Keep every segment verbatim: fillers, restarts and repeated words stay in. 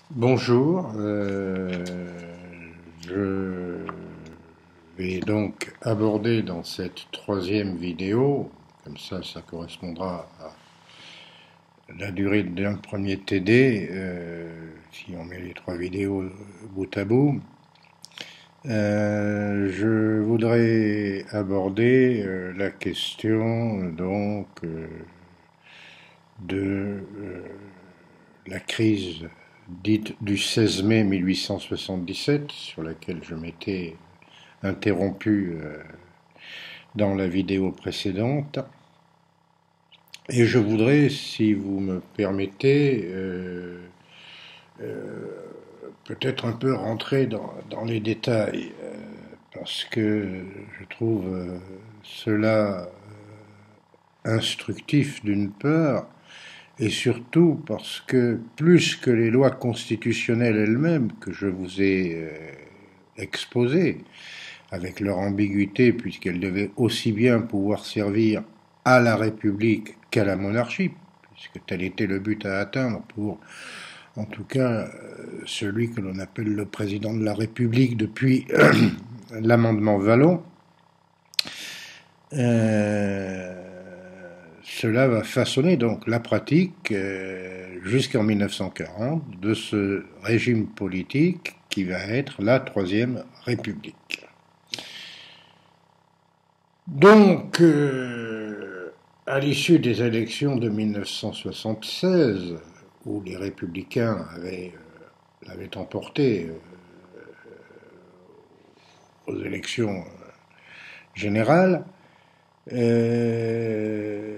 Bonjour, euh, je vais donc aborder dans cette troisième vidéo, comme ça ça correspondra à la durée d'un premier T D, euh, si on met les trois vidéos bout à bout. Euh, je voudrais aborder euh, la question donc euh, de euh, la crise dite du seize mai mille huit cent soixante-dix-sept, sur laquelle je m'étais interrompu euh, dans la vidéo précédente. Et je voudrais, si vous me permettez, euh, euh, peut-être un peu rentrer dans, dans les détails, euh, parce que je trouve euh, cela instructif d'une part, et surtout parce que plus que les lois constitutionnelles elles-mêmes que je vous ai euh, exposées, avec leur ambiguïté, puisqu'elles devaient aussi bien pouvoir servir à la République qu'à la monarchie, puisque tel était le but à atteindre pour, en tout cas, celui que l'on appelle le président de la République depuis l'amendement Vallon. Euh, cela va façonner donc la pratique euh, jusqu'en mille neuf cent quarante de ce régime politique qui va être la Troisième République. Donc, euh, à l'issue des élections de mille neuf cent soixante-seize, où les républicains avaient, euh, l'avaient emporté euh, aux élections générales, euh,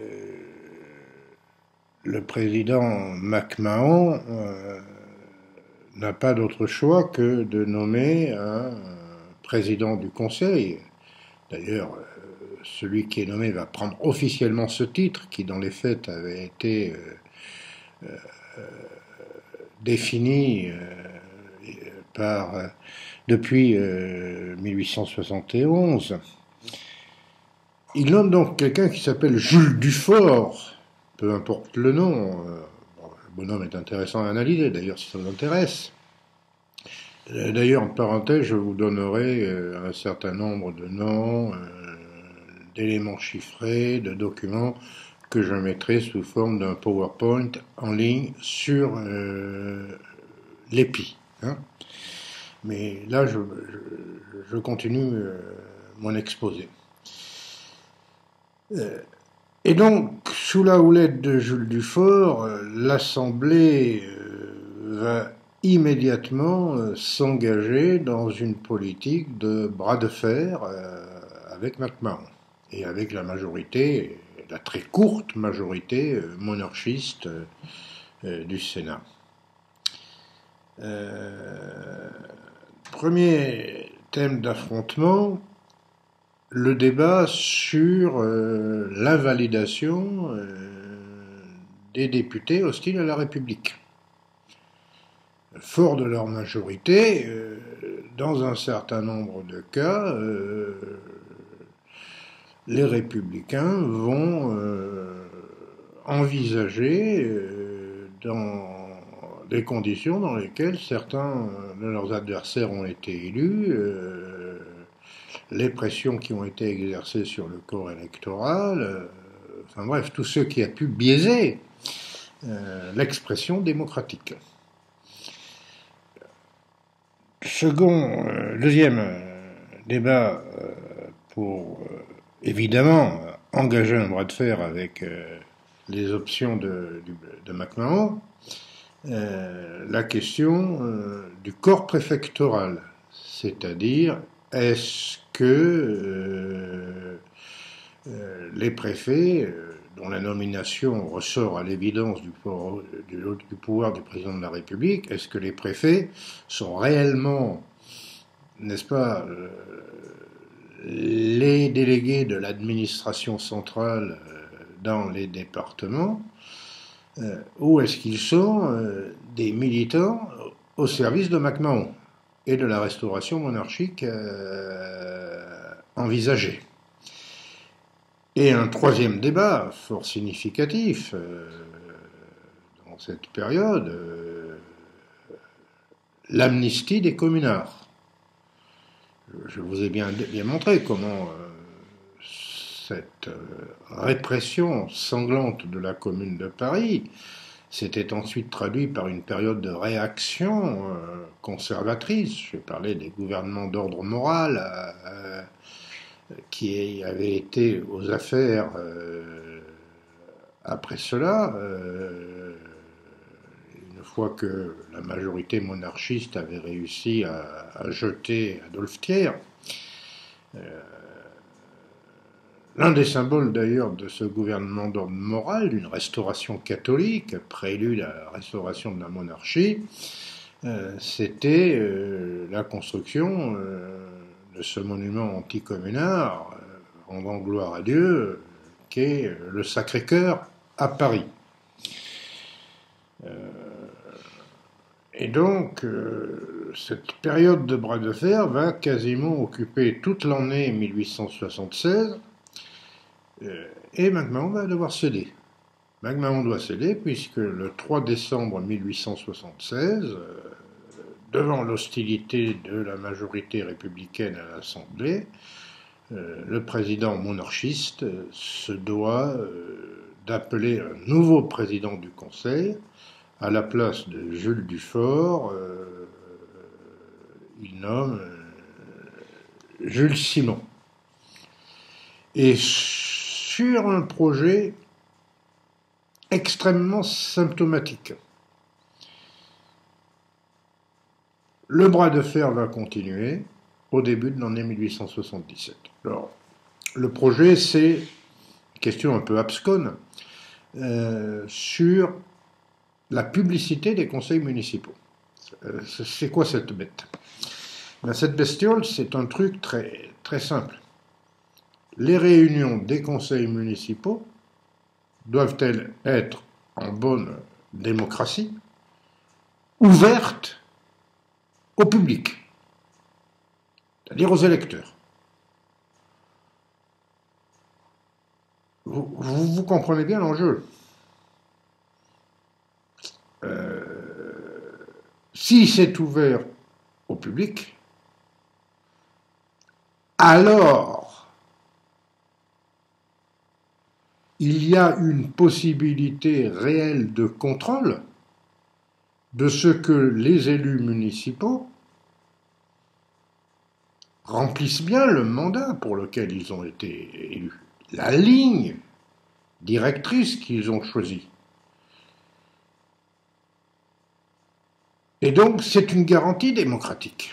le président McMahon euh, n'a pas d'autre choix que de nommer un président du Conseil. D'ailleurs, euh, celui qui est nommé va prendre officiellement ce titre, qui dans les faits avait été euh, euh, défini euh, par, euh, depuis euh, mille huit cent soixante et onze. Il nomme donc quelqu'un qui s'appelle Jules Dufort, peu importe le nom. Euh, bon, le bonhomme est intéressant à analyser, d'ailleurs, si ça vous intéresse. D'ailleurs, en parenthèse, je vous donnerai euh, un certain nombre de noms, euh, d'éléments chiffrés, de documents que je mettrai sous forme d'un PowerPoint en ligne sur euh, l'E P I. Hein. Mais là, je, je, je continue euh, mon exposé. Euh, et donc, sous la houlette de Jules Dufort, euh, l'Assemblée euh, va immédiatement euh, s'engager dans une politique de bras de fer euh, avec McMahon et avec la majorité, la très courte majorité euh, monarchiste euh, du Sénat. Euh, premier thème d'affrontement, le débat sur euh, l'invalidation euh, des députés hostiles à la République. Fort de leur majorité, euh, dans un certain nombre de cas, euh, les républicains vont euh, envisager euh, dans des conditions dans lesquelles certains de leurs adversaires ont été élus, euh, les pressions qui ont été exercées sur le corps électoral, euh, enfin bref, tout ce qui a pu biaiser euh, l'expression démocratique. Second, euh, deuxième euh, débat euh, pour euh, évidemment engager un bras de fer avec euh, les options de, de, de McMahon, euh, la question euh, du corps préfectoral, c'est-à-dire est-ce que euh, euh, les préfets, euh, dont la nomination ressort à l'évidence du, du, du pouvoir du président de la République, est-ce que les préfets sont réellement, n'est-ce pas, euh, les délégués de l'administration centrale euh, dans les départements, euh, ou est-ce qu'ils sont euh, des militants au service de McMahon et de la restauration monarchique euh, envisagée. Et un troisième débat fort significatif euh, dans cette période, euh, l'amnistie des communards. Je vous ai bien, bien montré comment euh, cette euh, répression sanglante de la Commune de Paris s'était ensuite traduite par une période de réaction euh, conservatrice. Je parlais des gouvernements d'ordre moral euh, qui avaient été aux affaires euh, après cela. Euh, une fois que la majorité monarchiste avait réussi à, à jeter Adolphe Thiers. Euh, L'un des symboles d'ailleurs de ce gouvernement d'ordre moral, d'une restauration catholique, prélude à la restauration de la monarchie, euh, c'était euh, la construction euh, de ce monument anticommunard, euh, rendant gloire à Dieu, euh, qu'est le Sacré-Cœur à Paris. Euh, et donc, euh, cette période de bras de fer va quasiment occuper toute l'année mille huit cent soixante-seize, euh, et MacMahon va devoir céder. MacMahon doit céder puisque le trois décembre mille huit cent soixante-seize, euh, devant l'hostilité de la majorité républicaine à l'Assemblée, euh, le président monarchiste euh, se doit euh, d'appeler un nouveau président du Conseil. À la place de Jules Dufort, euh, il nomme euh, Jules Simon. Et sur un projet extrêmement symptomatique. Le bras de fer va continuer au début de l'année mille huit cent soixante-dix-sept. Alors, le projet, c'est une question un peu absconne euh, sur la publicité des conseils municipaux. Euh, c'est quoi cette bête? Ben, cette bestiole, c'est un truc très, très simple. Les réunions des conseils municipaux doivent-elles être en bonne démocratie, ouvertes au public, c'est-à-dire aux électeurs. Vous, vous, vous comprenez bien l'enjeu. Euh, si c'est ouvert au public, alors il y a une possibilité réelle de contrôle de ce que les élus municipaux remplissent bien le mandat pour lequel ils ont été élus, la ligne directrice qu'ils ont choisie. Et donc, c'est une garantie démocratique.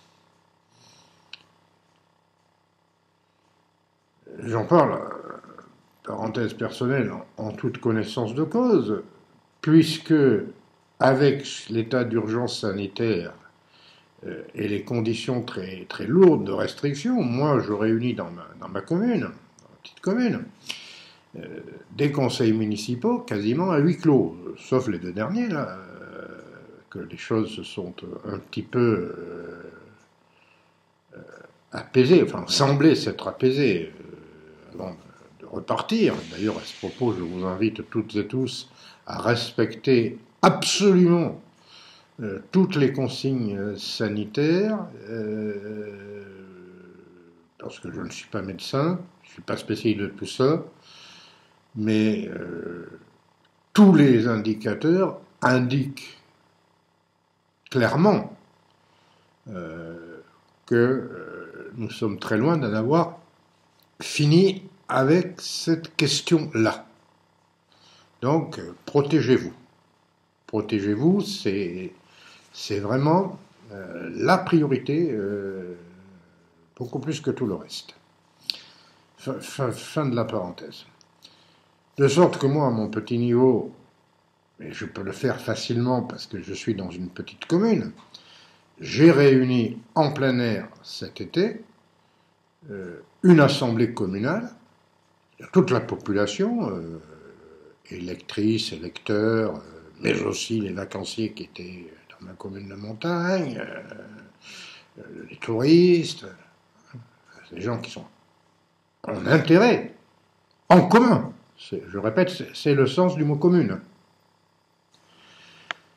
J'en parle, parenthèse personnelle, en toute connaissance de cause, puisque, avec l'état d'urgence sanitaire euh, et les conditions très, très lourdes de restriction, moi, je réunis dans ma, dans ma commune, dans ma petite commune, euh, des conseils municipaux quasiment à huis clos, sauf les deux derniers, là, que les choses se sont un petit peu euh, euh, apaisées, enfin semblaient s'être apaisées euh, avant de repartir. D'ailleurs, à ce propos, je vous invite toutes et tous à respecter absolument euh, toutes les consignes sanitaires, euh, parce que je ne suis pas médecin, je ne suis pas spécialiste de tout ça, mais euh, tous les indicateurs indiquent clairement euh, que euh, nous sommes très loin d'en avoir fini avec cette question-là. Donc, euh, protégez-vous. Protégez-vous, c'est, c'est vraiment euh, la priorité, euh, beaucoup plus que tout le reste. Fin, fin, fin de la parenthèse. De sorte que moi, à mon petit niveau, et je peux le faire facilement parce que je suis dans une petite commune, j'ai réuni en plein air cet été euh, une assemblée communale, toute la population, euh, électrices, électeurs, euh, mais aussi les vacanciers qui étaient dans ma commune de montagne, euh, euh, les touristes, euh, les gens qui sont en intérêt, en commun. C'est, je répète, c'est, c'est le sens du mot commune.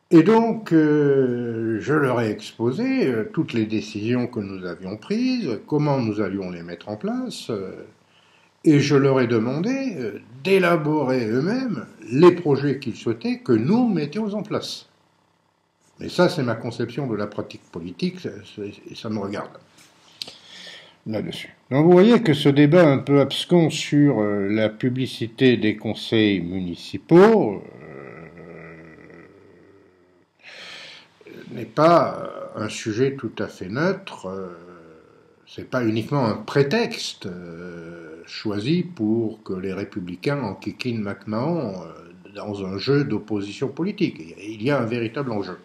Et donc, euh, je leur ai exposé euh, toutes les décisions que nous avions prises, comment nous allions les mettre en place, euh, et je leur ai demandé euh, d'élaborer eux-mêmes les projets qu'ils souhaitaient que nous mettions en place. Mais ça, c'est ma conception de la pratique politique, ça, ça me regarde là-dessus. Donc vous voyez que ce débat un peu abscon sur euh, la publicité des conseils municipaux euh, n'est pas un sujet tout à fait neutre. Euh, c'est pas uniquement un prétexte euh, choisi pour que les républicains enquiquinent McMahon euh, dans un jeu d'opposition politique. Il y a un véritable enjeu.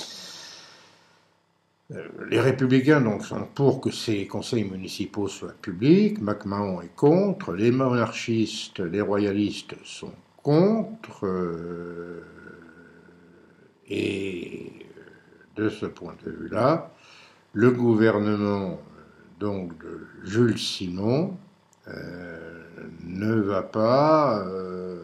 Les républicains donc sont pour que ces conseils municipaux soient publics, McMahon est contre, les monarchistes, les royalistes sont contre, euh, et de ce point de vue-là, le gouvernement donc de Jules Simon euh, ne va pas euh,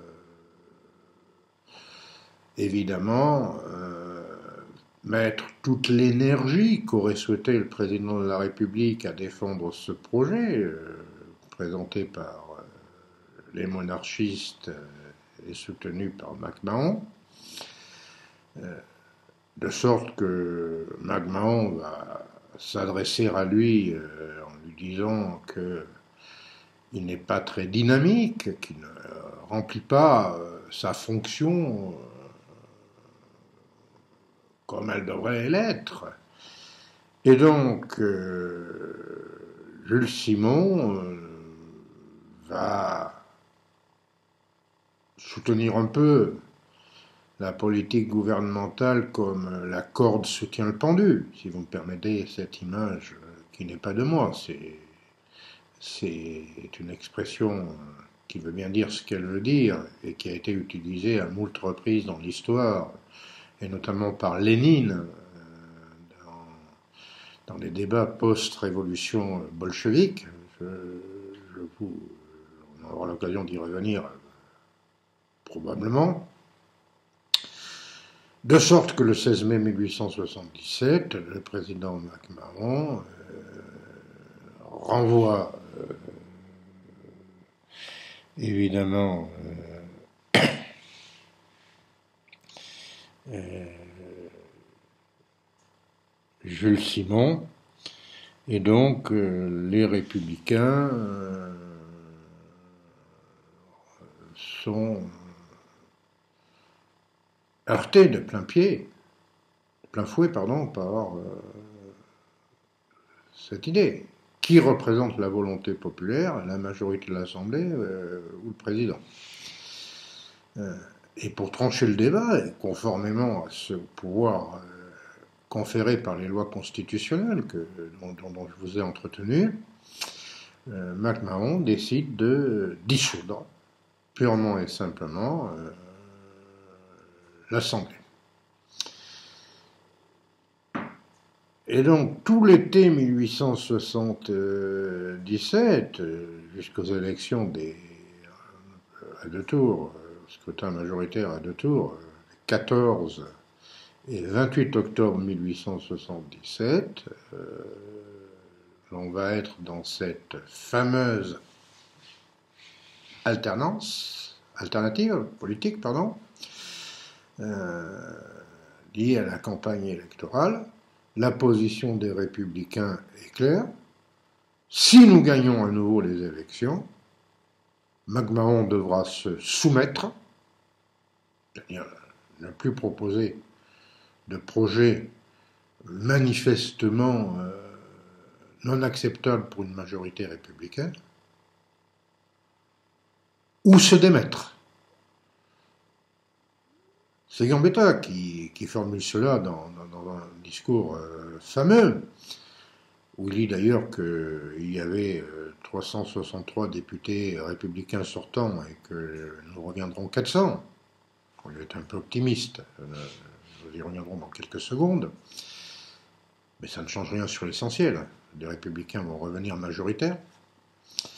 évidemment euh, mettre toute l'énergie qu'aurait souhaité le président de la République à défendre ce projet euh, présenté par euh, les monarchistes euh, et soutenu par McMahon, euh, de sorte que McMahon va s'adresser à lui euh, en lui disant qu'il n'est pas très dynamique, qu'il ne remplit pas euh, sa fonction euh, comme elle devrait l'être. Et donc, euh, Jules Simon euh, va soutenir un peu la politique gouvernementale comme la corde soutient le pendu, si vous me permettez cette image qui n'est pas de moi. C'est, c'est une expression qui veut bien dire ce qu'elle veut dire et qui a été utilisée à moult reprises dans l'histoire, et notamment par Lénine dans, dans les débats post-révolution bolchevique. Je, je vous, on aura l'occasion d'y revenir probablement. De sorte que le seize mai mille huit cent soixante-dix-sept, le président McMahon euh, renvoie euh, évidemment euh, euh, Jules Simon, et donc euh, les républicains euh, sont heurtés de plein pied, de plein fouet, pardon, par euh, cette idée. Qui représente la volonté populaire, la majorité de l'Assemblée euh, ou le président euh, Et pour trancher le débat, et conformément à ce pouvoir euh, conféré par les lois constitutionnelles que, dont, dont, dont je vous ai entretenu, euh, McMahon décide de dissoudre purement et simplement euh, l'Assemblée. Et donc, tout l'été mille huit cent soixante-dix-sept, jusqu'aux élections des, à deux tours, scrutin majoritaire à deux tours, quatorze et vingt-huit octobre mille huit cent soixante-dix-sept, euh, on va être dans cette fameuse alternance, alternative politique, pardon, euh, liée à la campagne électorale. La position des républicains est claire. Si nous gagnons à nouveau les élections, McMahon devra se soumettre, c'est-à-dire ne plus proposer de projet manifestement euh, non acceptable pour une majorité républicaine, ou se démettre. C'est Gambetta qui, qui formule cela dans, dans, dans un discours euh, fameux, où il dit d'ailleurs qu'il y avait euh, trois cent soixante-trois députés républicains sortants et que nous reviendrons quatre cents. On est un peu optimiste, euh, nous y reviendrons dans quelques secondes, mais ça ne change rien sur l'essentiel. Les républicains vont revenir majoritaires.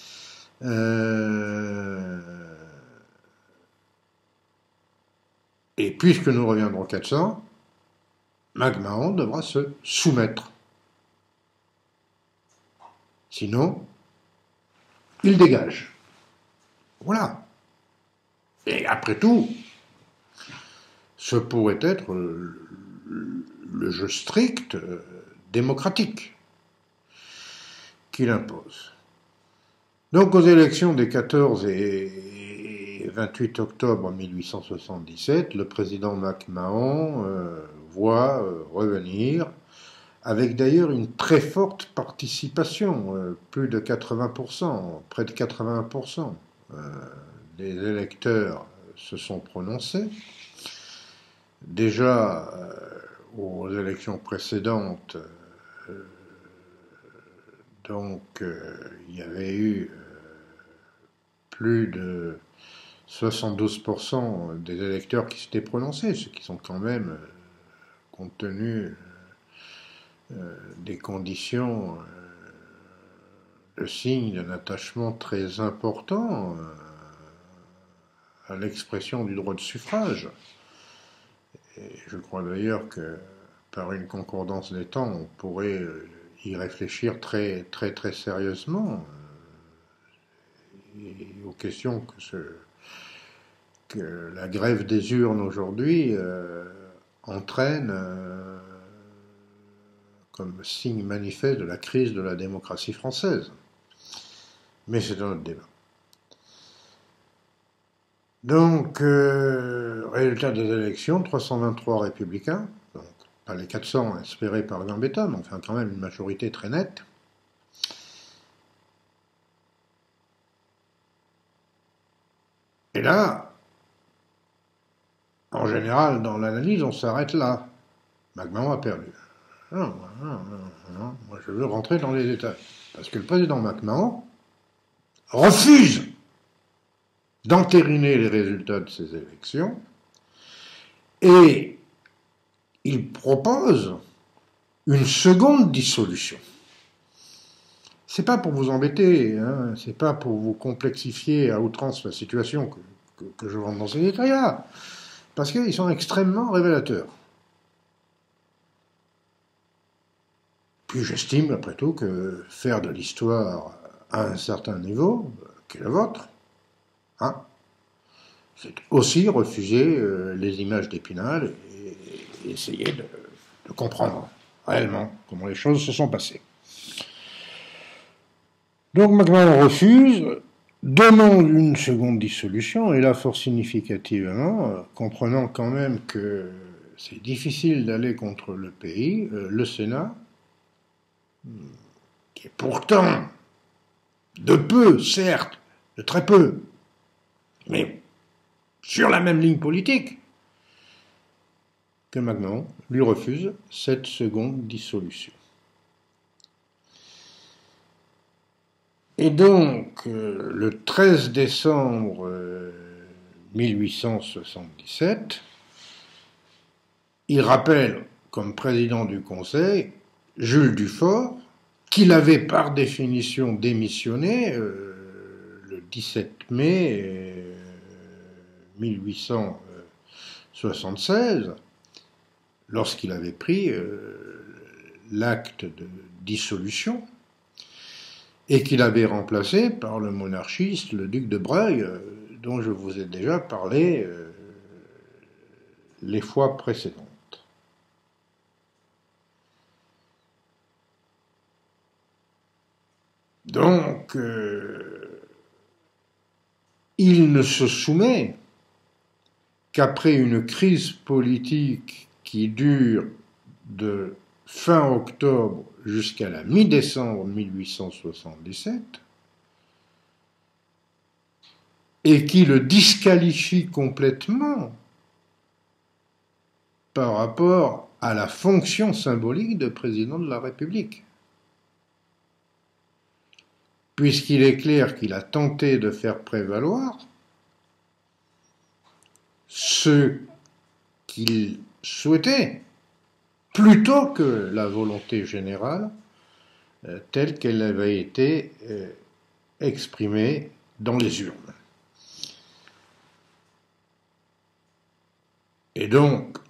Euh... Et puisque nous reviendrons quatre cents, MacMahon devra se soumettre. Sinon, il dégage. Voilà. Et après tout, ce pourrait être le jeu strict euh, démocratique qu'il impose. Donc aux élections des quatorze et vingt-huit octobre mille huit cent soixante-dix-sept, le président MacMahon euh, voit euh, revenir, avec d'ailleurs une très forte participation, euh, plus de quatre-vingts pour cent, près de quatre-vingts pour cent euh, des électeurs se sont prononcés. Déjà, euh, aux élections précédentes, euh, donc euh, il y avait eu euh, plus de soixante-douze pour cent des électeurs qui s'étaient prononcés, ce qui sont quand même, euh, compte tenu euh, des conditions, euh, le signe d'un attachement très important euh, à l'expression du droit de suffrage. Et je crois d'ailleurs que par une concordance des temps, on pourrait y réfléchir très très très sérieusement et aux questions que, ce, que la grève des urnes aujourd'hui euh, entraîne euh, comme signe manifeste de la crise de la démocratie française. Mais c'est un autre débat. Donc, euh, résultat des élections, trois cent vingt-trois républicains, donc pas les quatre cents espérés par Gambetta, mais enfin quand même une majorité très nette. Et là, en général, dans l'analyse, on s'arrête là. MacMahon a perdu. Non, non, non, non, moi je veux rentrer dans les détails. Parce que le président MacMahon refuse d'entériner les résultats de ces élections et il propose une seconde dissolution. C'est pas pour vous embêter, hein, c'est pas pour vous complexifier à outrance la situation que, que, que je rentre dans ces détails-là, parce qu'ils sont extrêmement révélateurs. Puis j'estime, après tout, que faire de l'histoire à un certain niveau, qui est le vôtre, hein, c'est aussi refuser euh, les images d'Épinal et, et essayer de, de comprendre réellement comment les choses se sont passées. Donc MacMahon refuse, demande une seconde dissolution, et là fort significativement, euh, comprenant quand même que c'est difficile d'aller contre le pays, euh, le Sénat, qui est pourtant de peu, certes, de très peu, mais sur la même ligne politique, que MacMahon lui refuse cette seconde dissolution. Et donc, euh, le treize décembre euh, mille huit cent soixante-dix-sept, il rappelle comme président du Conseil Jules Dufort, qu'il avait par définition démissionné euh, le dix-sept mai euh, mille huit cent soixante-seize, lorsqu'il avait pris euh, l'acte de dissolution, et qu'il avait remplacé par le monarchiste, le duc de Breuil, euh, dont je vous ai déjà parlé euh, les fois précédentes. Donc, euh, il ne se soumet qu'après une crise politique qui dure de fin octobre jusqu'à la mi-décembre mille huit cent soixante-dix-sept, et qui le disqualifie complètement par rapport à la fonction symbolique de président de la République. Puisqu'il est clair qu'il a tenté de faire prévaloir ce qu'il souhaitait, plutôt que la volonté générale euh, telle qu'elle avait été euh, exprimée dans les urnes. Et donc,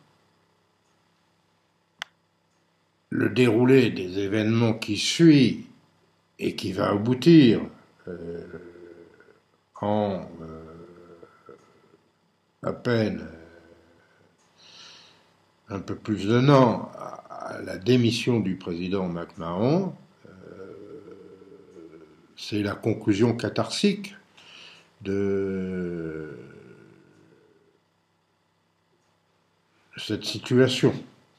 le déroulé des événements qui suit et qui va aboutir euh, en euh, à peine un peu plus d'un an à la démission du président McMahon, euh, c'est la conclusion catharsique de cette situation.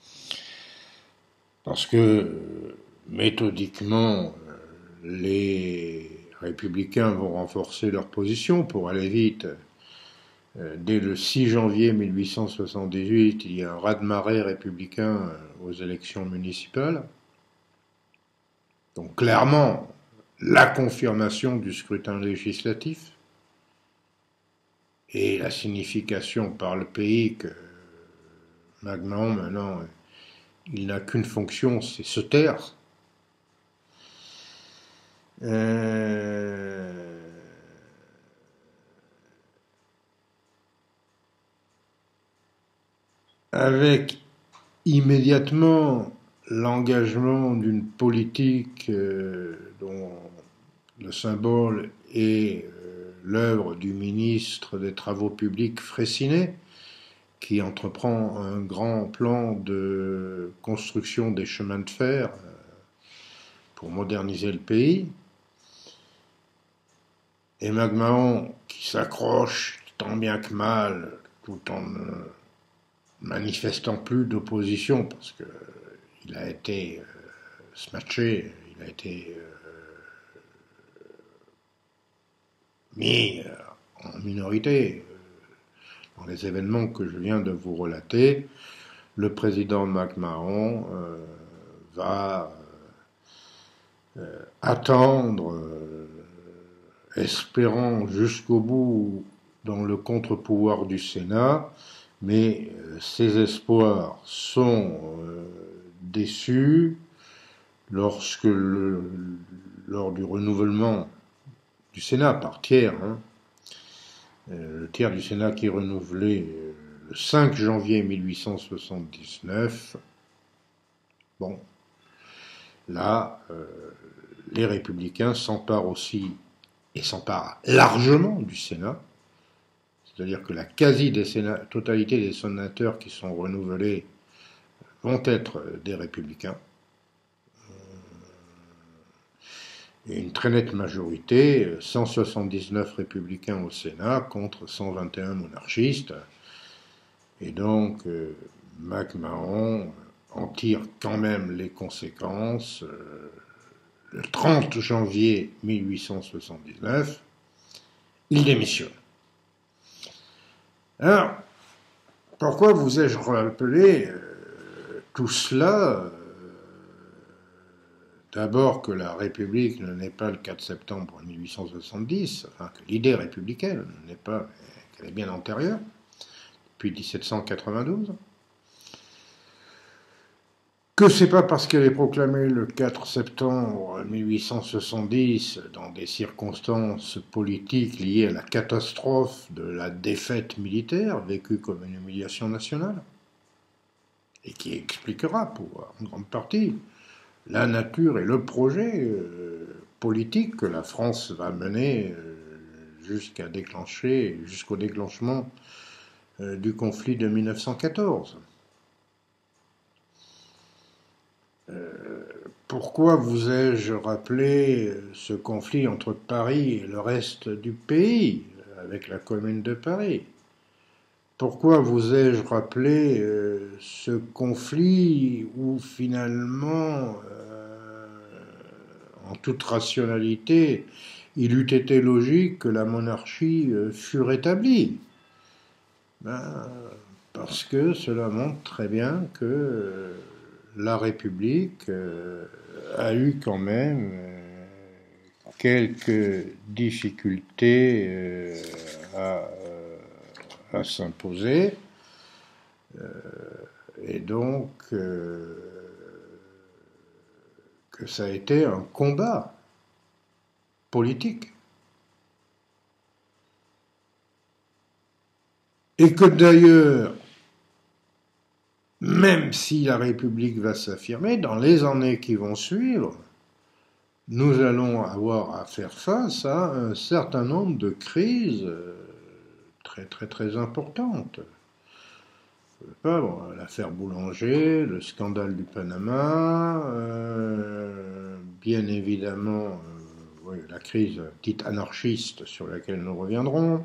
Parce que méthodiquement, les républicains vont renforcer leur position pour aller vite. Dès le six janvier mille huit cent soixante-dix-huit, il y a un raz-de-marée républicain aux élections municipales. Donc clairement, la confirmation du scrutin législatif et la signification par le pays que McMahon, maintenant, il n'a qu'une fonction, c'est se taire. Euh... Avec immédiatement l'engagement d'une politique euh, dont le symbole est euh, l'œuvre du ministre des Travaux publics Fraissinet, qui entreprend un grand plan de construction des chemins de fer pour moderniser le pays. Et McMahon qui s'accroche tant bien que mal, tout en ne manifestant plus d'opposition, parce qu'il a été euh, smatché, il a été euh, mis en minorité dans les événements que je viens de vous relater. Le président McMahon euh, va euh, attendre, euh, espérant jusqu'au bout dans le contre-pouvoir du Sénat, mais euh, ces espoirs sont euh, déçus lorsque, le, lors du renouvellement du Sénat par tiers, hein, euh, le tiers du Sénat qui est renouvelé euh, le cinq janvier mille huit cent soixante-dix-neuf, bon, là, euh, les républicains s'emparent aussi, et s'emparent largement du Sénat, c'est-à-dire que la quasi-totalité des sénateurs qui sont renouvelés vont être des républicains. Et une très nette majorité, cent soixante-dix-neuf républicains au Sénat contre cent vingt et un monarchistes. Et donc, euh, McMahon en tire quand même les conséquences. Euh, le trente janvier mille huit cent soixante-dix-neuf, il démissionne. Alors, pourquoi vous ai-je rappelé euh, tout cela euh, D'abord que la République ne naît pas le quatre septembre mille huit cent soixante-dix, enfin que l'idée républicaine ne naît pas, qu'elle est bien antérieure, depuis dix-sept cent quatre-vingt-douze. Que c'est pas parce qu'elle est proclamée le quatre septembre mille huit cent soixante-dix dans des circonstances politiques liées à la catastrophe de la défaite militaire vécue comme une humiliation nationale, et qui expliquera pour en grande partie la nature et le projet euh, politique que la France va mener euh, jusqu'à déclencher, jusqu'au déclenchement euh, du conflit de mille neuf cent quatorze. Euh, pourquoi vous ai-je rappelé ce conflit entre Paris et le reste du pays, avec la Commune de Paris? Pourquoi vous ai-je rappelé euh, ce conflit où finalement, euh, en toute rationalité, il eût été logique que la monarchie euh, fût rétablie? Ben, parce que cela montre très bien que euh, la République euh, a eu quand même euh, quelques difficultés euh, à à s'imposer, euh, et donc euh, que ça a été un combat politique. Et que d'ailleurs, même si la République va s'affirmer, dans les années qui vont suivre, nous allons avoir à faire face à un certain nombre de crises très très très importantes. Bon, l'affaire Boulanger, le scandale du Panama, euh, bien évidemment euh, oui, la crise dite anarchiste sur laquelle nous reviendrons,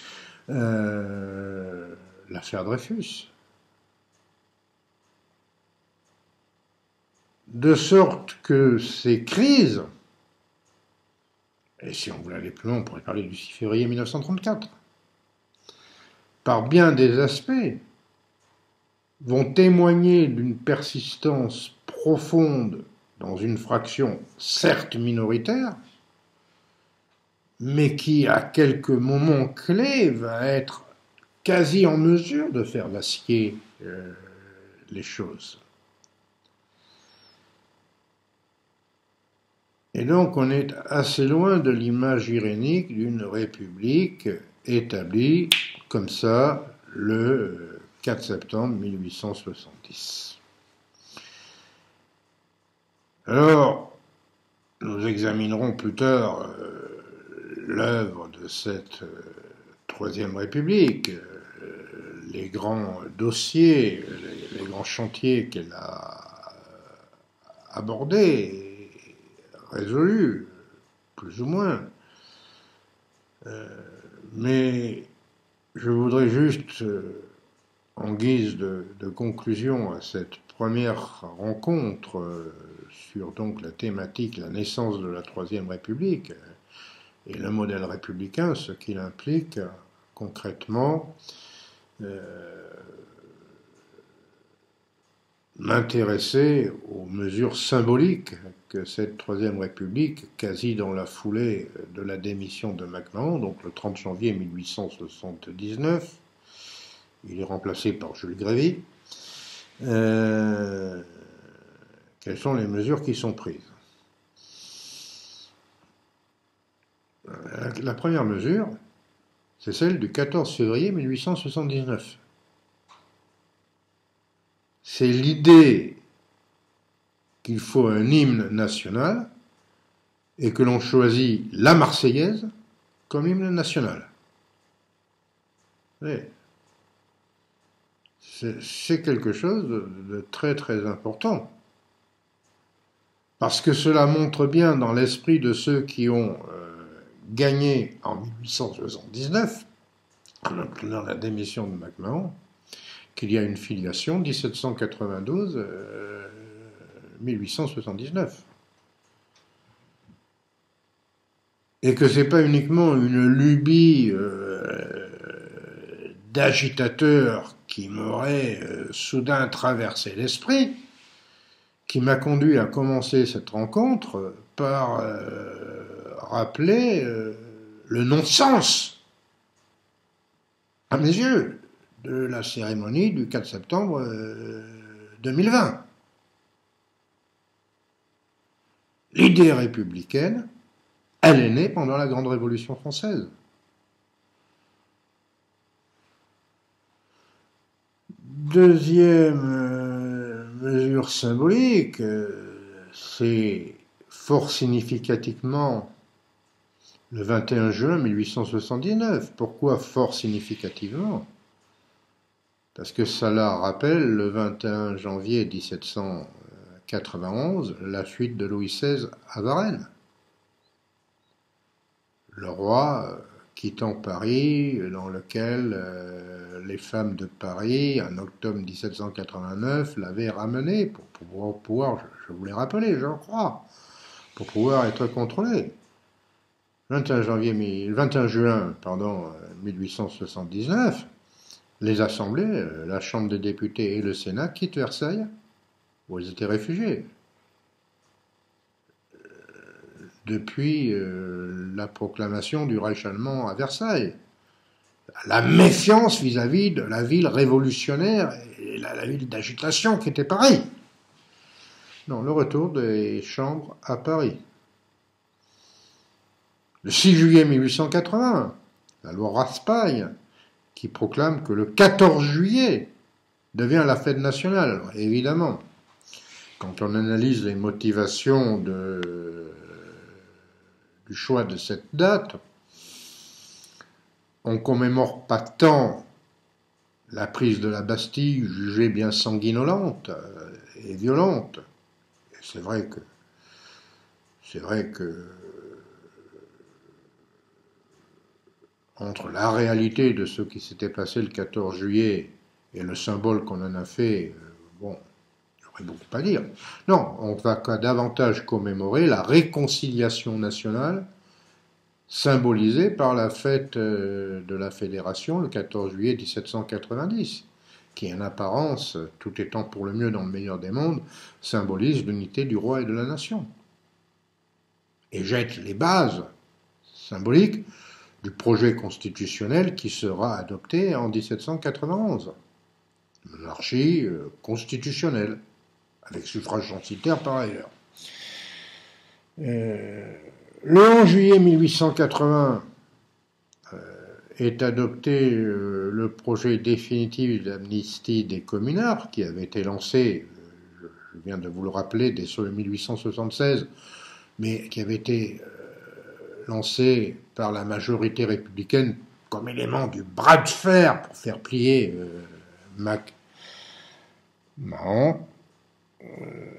euh, l'affaire Dreyfus. De sorte que ces crises, et si on voulait aller plus loin, on pourrait parler du six février mille neuf cent trente-quatre, par bien des aspects, vont témoigner d'une persistance profonde dans une fraction certes minoritaire, mais qui à quelques moments clés va être quasi en mesure de faire vaciller euh, les choses. Et donc on est assez loin de l'image irénique d'une république établie comme ça le quatre septembre mille huit cent soixante-dix. Alors, nous examinerons plus tard euh, l'œuvre de cette euh, Troisième République, euh, les grands dossiers, les, les grands chantiers qu'elle a abordés, résolus, plus ou moins. Euh, mais je voudrais juste, euh, en guise de, de conclusion à cette première rencontre euh, sur donc la thématique, la naissance de la Troisième République euh, et le modèle républicain, ce qu'il implique euh, concrètement, euh, m'intéresser aux mesures symboliques que cette Troisième République, quasi dans la foulée de la démission de MacMahon, donc le trente janvier mille huit cent soixante-dix-neuf, il est remplacé par Jules Grévy, euh, quelles sont les mesures qui sont prises. La première mesure, c'est celle du quatorze février mille huit cent soixante-dix-neuf. C'est l'idée qu'il faut un hymne national et que l'on choisit la Marseillaise comme hymne national. C'est quelque chose de, de très très important. Parce que cela montre bien dans l'esprit de ceux qui ont euh, gagné en mille huit cent soixante-dix-neuf, en obtenant la démission de MacMahon, qu'il y a une filiation dix-sept cent quatre-vingt-douze euh, mille huit cent soixante-dix-neuf. Et que ce n'est pas uniquement une lubie euh, d'agitateur qui m'aurait euh, soudain traversé l'esprit, qui m'a conduit à commencer cette rencontre par euh, rappeler euh, le non-sens, à mes yeux, de la cérémonie du quatre septembre euh, deux mille vingt. L'idée républicaine, elle est née pendant la Grande Révolution française. Deuxième euh, mesure symbolique, euh, c'est fort significativement le vingt et un juin mille huit cent soixante-dix-neuf. Pourquoi fort significativement ? Parce que cela rappelle le vingt et un janvier dix-sept cent quatre-vingt-onze, la fuite de Louis seize à Varennes. Le roi quittant Paris, dans lequel euh, les femmes de Paris, en octobre dix-sept cent quatre-vingt-neuf, l'avaient ramené pour pouvoir, pouvoir je, je vous l'ai rappelé, je crois, pour pouvoir être contrôlé. vingt et un janvier, vingt et un juin, pardon, mille huit cent soixante-dix-neuf, les assemblées, la Chambre des députés et le Sénat quittent Versailles, où ils étaient réfugiés. Depuis euh, la proclamation du Reich allemand à Versailles. La méfiance vis-à-vis de la ville révolutionnaire et la, la ville d'agitation qui était Paris. Non, le retour des chambres à Paris. Le six juillet mille huit cent quatre-vingts, la loi Raspail, qui proclame que le quatorze juillet devient la fête nationale, évidemment. Quand on analyse les motivations de, du choix de cette date, on commémore pas tant la prise de la Bastille, jugée bien sanguinolente et violente. Et c'est vrai que c'est vrai que entre la réalité de ce qui s'était passé le quatorze juillet et le symbole qu'on en a fait, bon, il y aurait beaucoup à dire. Non, on va davantage commémorer la réconciliation nationale symbolisée par la fête de la Fédération le quatorze juillet mille sept cent quatre-vingt-dix, qui en apparence, tout étant pour le mieux dans le meilleur des mondes, symbolise l'unité du roi et de la nation. Et jette les bases symboliques du projet constitutionnel qui sera adopté en mille sept cent quatre-vingt-onze. Monarchie euh, constitutionnelle, avec suffrage censitaire par ailleurs. Euh, le onze juillet mille huit cent quatre-vingts euh, est adopté euh, le projet définitif d'amnistie des communards qui avait été lancé, euh, je viens de vous le rappeler, dès mille huit cent soixante-seize, mais qui avait été euh, lancé par la majorité républicaine comme élément du bras de fer pour faire plier euh, Mac Mahon. Euh,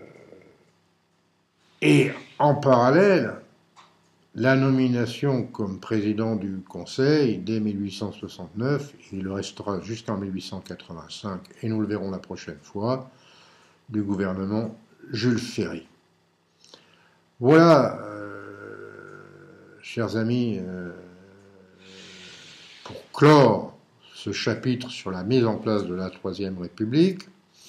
et en parallèle, la nomination comme président du Conseil dès mille huit cent soixante-neuf, il le restera jusqu'en mille huit cent quatre-vingt-cinq, et nous le verrons la prochaine fois, du gouvernement Jules Ferry. Voilà, euh, chers amis, euh, pour clore ce chapitre sur la mise en place de la Troisième République,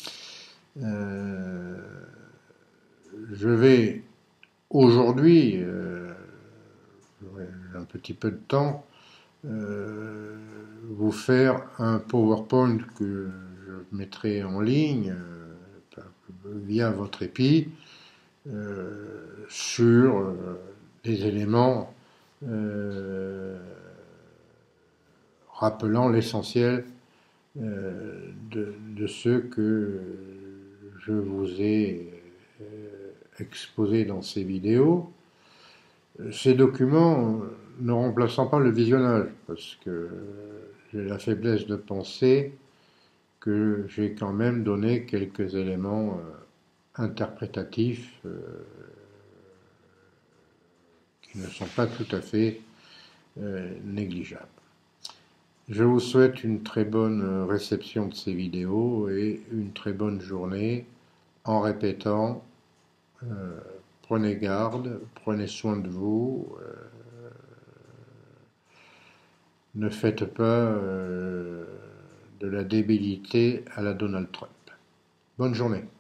euh, je vais aujourd'hui, euh, un petit peu de temps, euh, vous faire un PowerPoint que je mettrai en ligne euh, via votre épi euh, sur euh, des éléments euh, rappelant l'essentiel euh, de, de ce que je vous ai euh, exposé dans ces vidéos. Ces documents ne remplaçant pas le visionnage, parce que j'ai la faiblesse de penser que j'ai quand même donné quelques éléments euh, interprétatifs euh, qui ne sont pas tout à fait euh, négligeables. Je vous souhaite une très bonne réception de ces vidéos et une très bonne journée en répétant euh, prenez garde, prenez soin de vous, euh, ne faites pas euh, de la débilité à la Donald Trump. Bonne journée.